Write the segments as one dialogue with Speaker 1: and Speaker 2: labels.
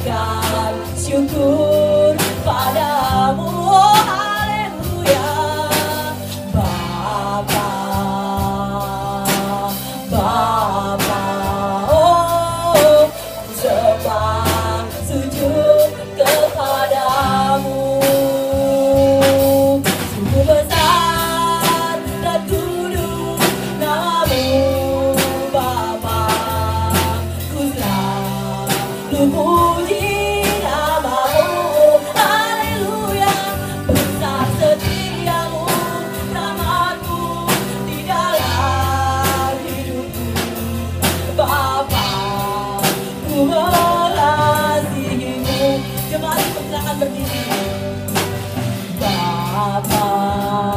Speaker 1: panjatkan syukur padamu. Oh haleluya. Bapa, Bapa, oh ku sembah sujud kepadamu. Sungguh besar dan kudus namamu Bapa, ku selalu puji namamu. Haleluya. Besar setiamu, rahmatmu di dalam hidupku Bapa, ku mengasihimu. Jemaat silakan berdiri. Bapa,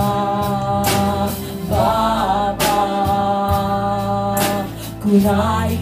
Speaker 1: Bapa, ku naik